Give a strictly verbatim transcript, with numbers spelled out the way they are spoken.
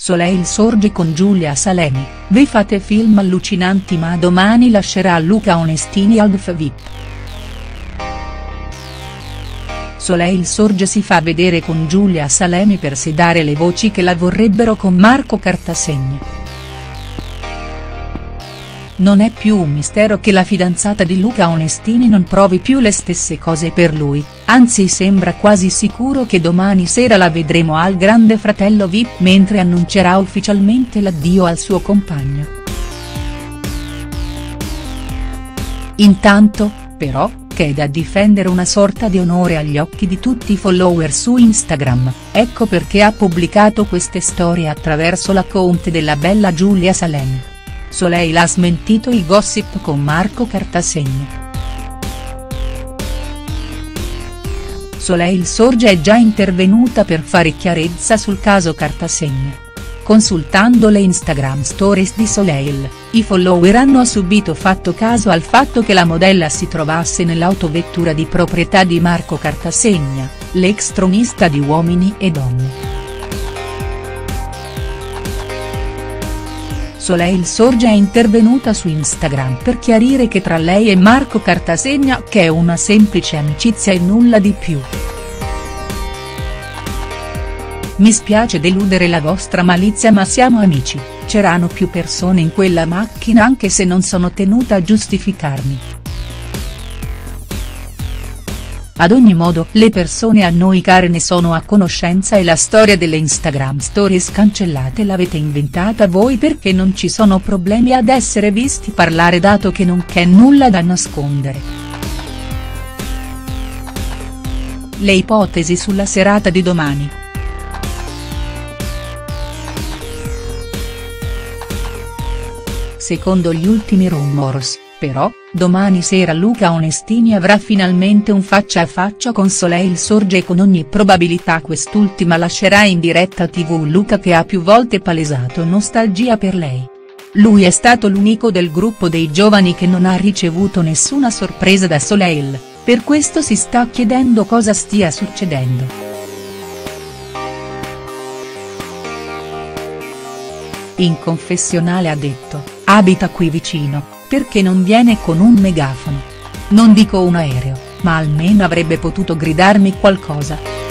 Soleil sorge con Giulia Salemi, vi fate film allucinanti ma domani lascerà Luca Onestini al V I P. Soleil sorge si fa vedere con Giulia Salemi per sedare le voci che la vorrebbero con Marco Cartasegna. Non è più un mistero che la fidanzata di Luca Onestini non provi più le stesse cose per lui, anzi sembra quasi sicuro che domani sera la vedremo al Grande Fratello V I P mentre annuncerà ufficialmente l'addio al suo compagno. Intanto, però, che è da difendere una sorta di onore agli occhi di tutti i follower su Instagram, ecco perché ha pubblicato queste storie attraverso l'account della bella Giulia Salemi. Soleil ha smentito i gossip con Marco Cartasegna. Soleil sorge è già intervenuta per fare chiarezza sul caso Cartasegna. Consultando le Instagram stories di Soleil, i follower hanno subito fatto caso al fatto che la modella si trovasse nell'autovettura di proprietà di Marco Cartasegna, l'ex tronista di Uomini e Donne. Soleil sorge è intervenuta su Instagram per chiarire che tra lei e Marco Cartasegna che è una semplice amicizia e nulla di più. Mi spiace deludere la vostra malizia ma siamo amici, c'erano più persone in quella macchina anche se non sono tenuta a giustificarmi. Ad ogni modo le persone a noi care ne sono a conoscenza e la storia delle Instagram stories cancellate l'avete inventata voi perché non ci sono problemi ad essere visti parlare dato che non c'è nulla da nascondere. Le ipotesi sulla serata di domani. Secondo gli ultimi rumors, però, domani sera Luca Onestini avrà finalmente un faccia a faccia con Soleil sorge e con ogni probabilità quest'ultima lascerà in diretta tivù Luca che ha più volte palesato nostalgia per lei. Lui è stato l'unico del gruppo dei giovani che non ha ricevuto nessuna sorpresa da Soleil, per questo si sta chiedendo cosa stia succedendo. In confessionale ha detto, abita qui vicino. Perché non viene con un megafono? Non dico un aereo, ma almeno avrebbe potuto gridarmi qualcosa.